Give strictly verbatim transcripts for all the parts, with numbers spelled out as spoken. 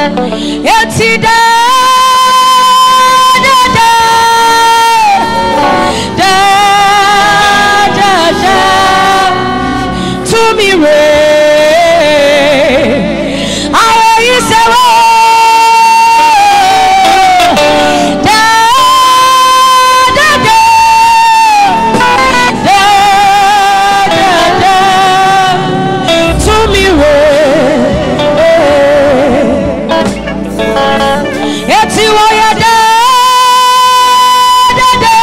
Yeti da da da da da da to me way. I you say da da da da da da to me way. Yeti wo ya da da da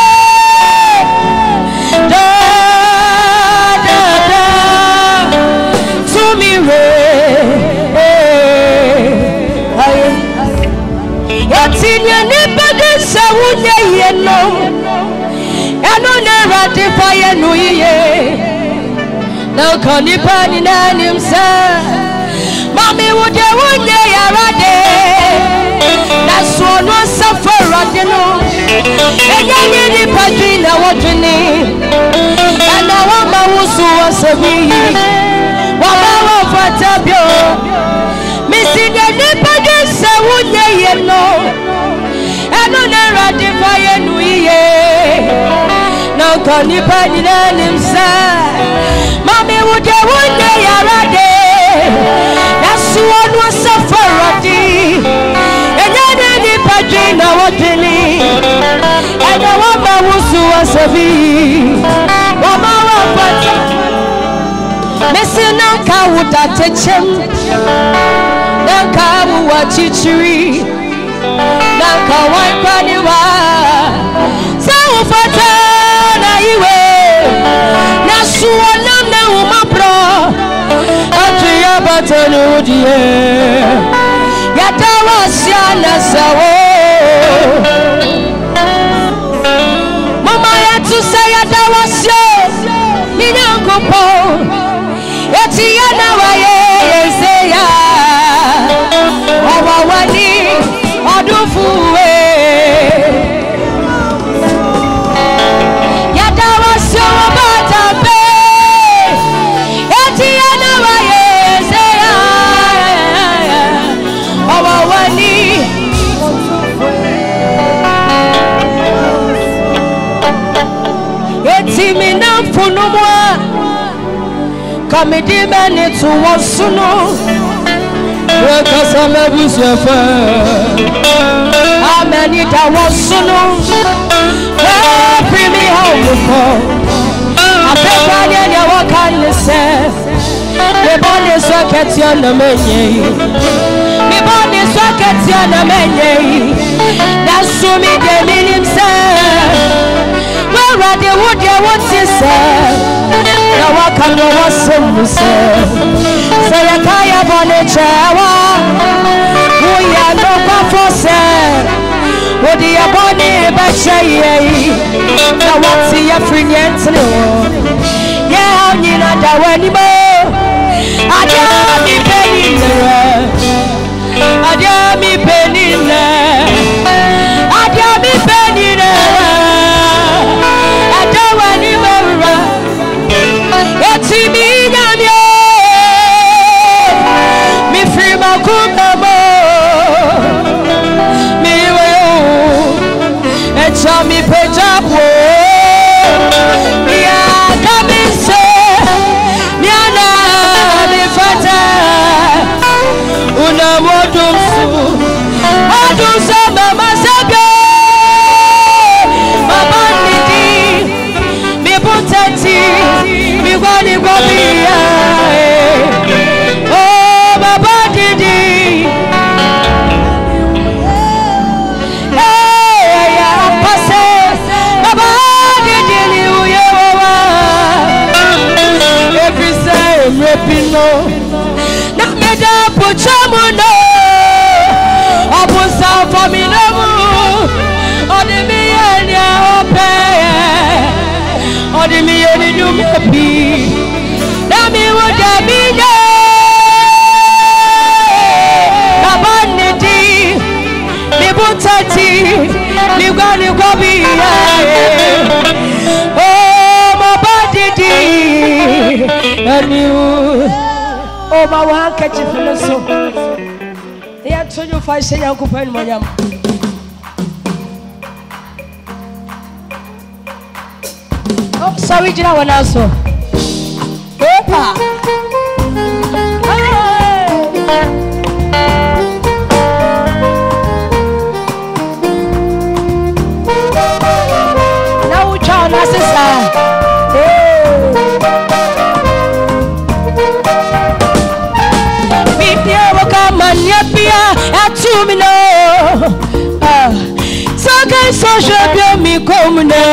da da da to me way. Yeti ni bade sa wunye ye no eno na rade fa ye no ye na koni pa ni na nim sa mami wo de wunye ya rade na so no suffer rade no enye ni ni padri na wodwini ana wa ma wusu wasabi wa ma wa fatabio misi de ni padri sa wunye ye no eno na rade fa ye no ye na koni pa ni na nim sa mami wo de wunye ya rade na so no suffer rade enye ni padri na wodwini ana wa ma wusu wasabi wa ma wa fata misi na ka wuda techem na ka wa chichiri na ka wa pani wa sa wo fata na iwe na suwa na na wo ma pro atuya batanu die ya tawa sia na sawo mama ya tu say ya tawa sia ni na kopo eti ya na wa ye se ya wa wa ni odufuwe ya tawa sia bata be eti ya na wa ye se ya wa wa ni eti mi na funu mwa Kamedi meni tu wasuno Rekasa mebusi efe Ameni da wasuno Every me home for Afefa nye wakani se Me boni swaketi ya na menye Me boni swaketi ya na menye Nasumi de minim se Where de wood ya woti se na wakano wasomu se se ya kaya bone chewa uya no kwa fose odi ya bone bache ye na wati ya frinyentne ye onyi na dawani mo adia mi penile adia mi penile adia mi penile adawani mo eti mi nyamye mi free makuma mo mi we echa mi pejapo ya kabise nyana mi fata una modusu modusu mama sabe mama nidi mi butati mi wani gwabia oh baba didi eh ya pase baba didi ni uyewa every time repino na meda puchamu no obusa famina mu odimi enya ope odimi yeni nyumepi nami wodaminya kabaniti libutati ligwani gwabia oh mabadidi aniu oh mawanka chifunoso Yeah, to you five say Uncle Pen Mayam. Oh, sorry, Jina one also. Opa. Now, John, as is to me no so guys so should me come ne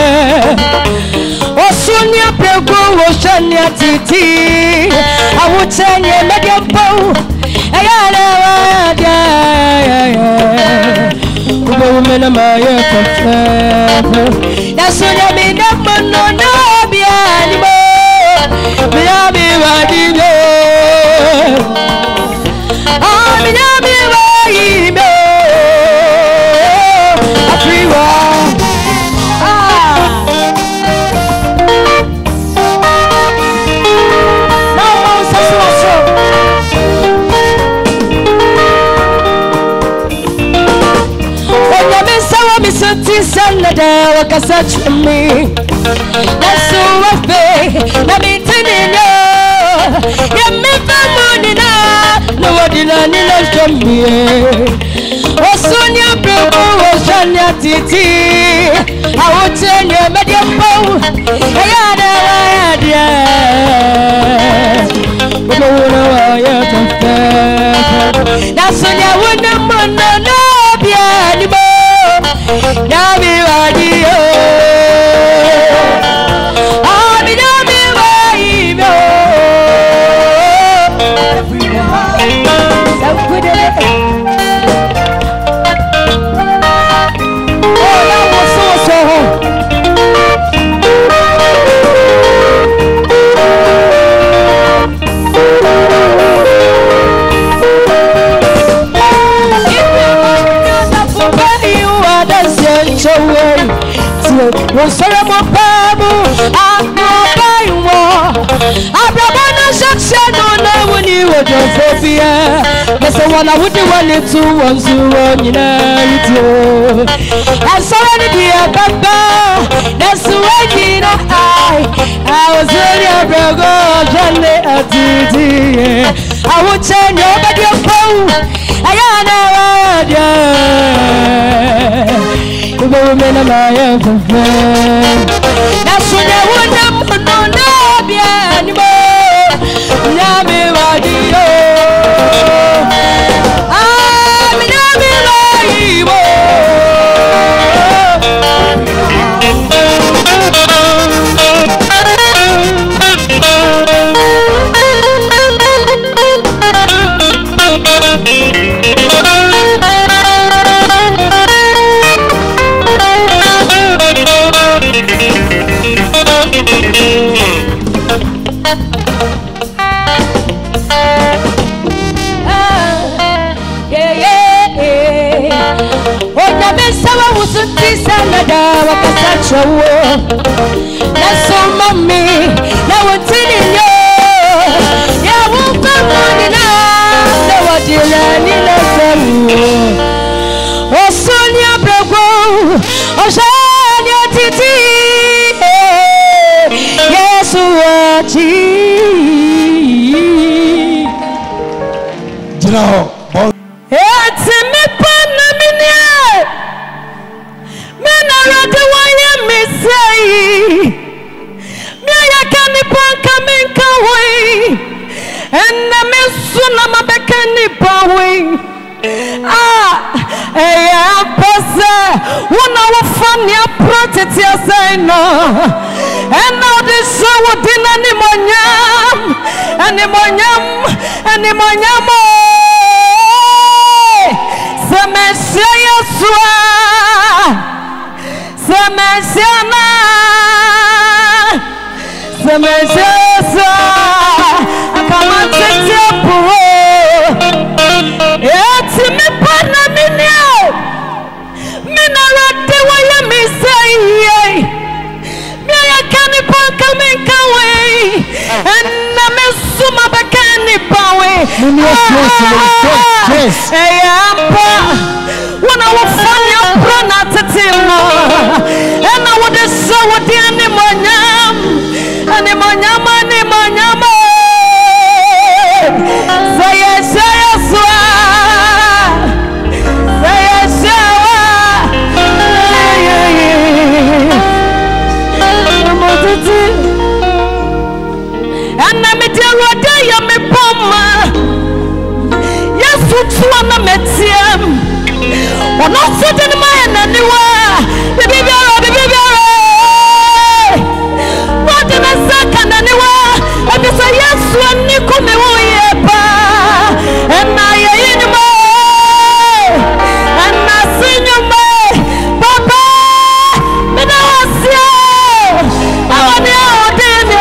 osunya prego oshania titi awutanye media bow ayala ya ubo mena maye kofe na sonya me na mono na bia ni mo bia bi wadi no ah bia bi Sanada wakasach me that's so afraid na me tinino ya me famuni na no wadina ni no shomi osonya brebo osonya titi awotenye media bow ayada wadia bobo no ya tofa na sonya wona mono no bia ni bo Nami wadio, ami nami wadio. So good it. Oh, that was so so. Wọ́n sọ̀rọ̀ mọ́ pẹ́ẹ́mú àgbọ̀bá ìwọ̀n àbúrò náà ṣàṣẹ́ náà lẹ́wọ̀n ní ìwòjọ́ fòbí ẹ̀ gbèsè wọn àwùjọ wọn lè tún wọn zúwọ́ nyina ìdí o ẹ̀sọ́rọ̀ níbi ẹ̀bẹ̀bẹ̀ lẹ́sùn wẹ́yìn náà àì àwòsórí ẹ̀bẹ̀gọ́ ọjọ́ lé àdìdì ẹ̀ àwùjọ ní ọbẹ̀dì ọ̀pọ̀ ẹ̀yà náà wà dẹ̀. Ubo mena maya fufe na sunya wona mono na bia ni mo na me wadio ah me na me waibo Sanada wakasachowo na so mami na wotini yo ya wuka moni na na wadila ni na samu osonia brego oshania titi Yesu wachi Jiraho eti mi pana minia Rade wanya me say me ya kani panka menka we and na me suna mabeka ni pawe ah eya pose wona wo fani aproteti asai no and now this so wodina ni monyam ani monyam ani monyam se me say yesua Semesiana, semesiasa, akamate tepu. Eti mi pana minyo, mina rate waya mi say, mi ayakani panka minka we, and na me suma bakani pawe. yes, yes, yes. Hey, Ampa. When I was funny, I'm proud not to tell you. And I would have saw what the animal, animal, animal. Say yes, say yes, say yes, say yes. And I'm a dear day, I'm a bomber. Yes, what's one of Metium? Or not certain man anywhere. The baby, the baby. What in a second anywhere? And you say yes, when you come away. And I ain't more. And I sing you more. Papa, me no see you. I want you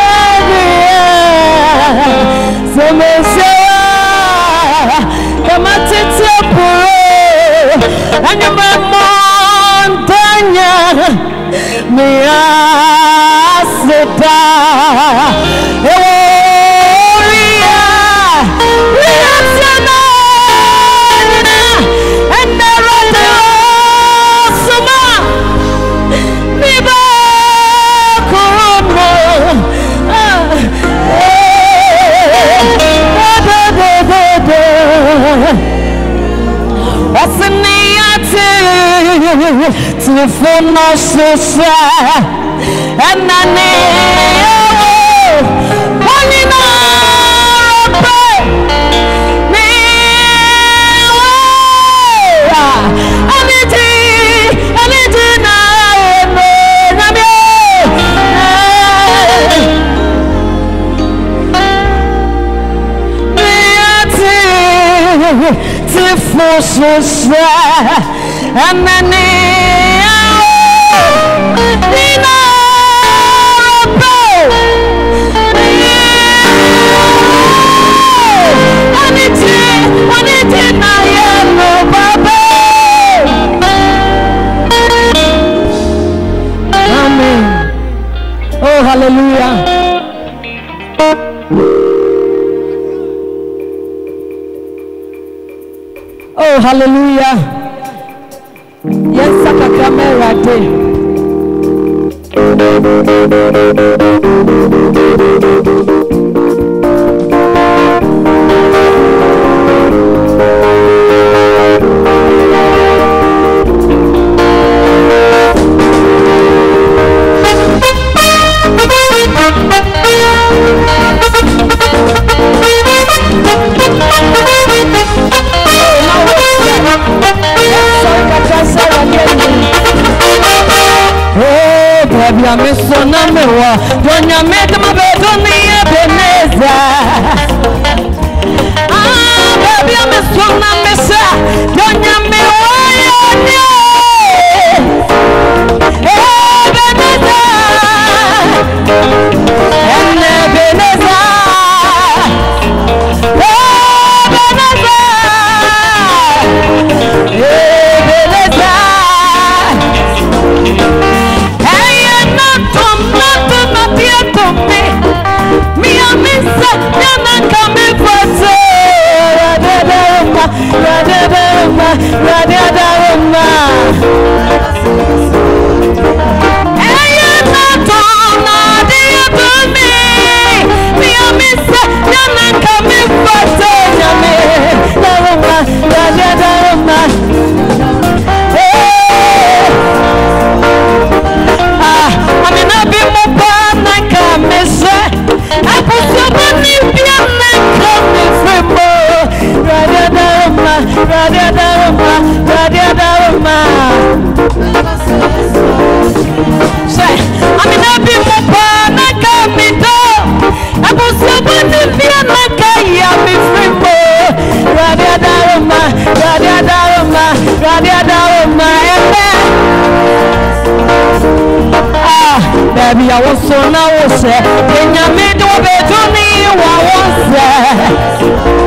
to so me say, come at it, and you my montagne, me asita. To phone us and I know one in our me anything anything to force us and I know oh, hallelujah. Oh, hallelujah. Yes, I camera right there. Baby, me sona me wa, donya me kama bedo ni ebeneza. Ah, baby, me sona me sa, donya me wa ya ebeneza, ebeneza, ebeneza, ebeneza. Baby, I was so now, sir. When you made the baby, I was there.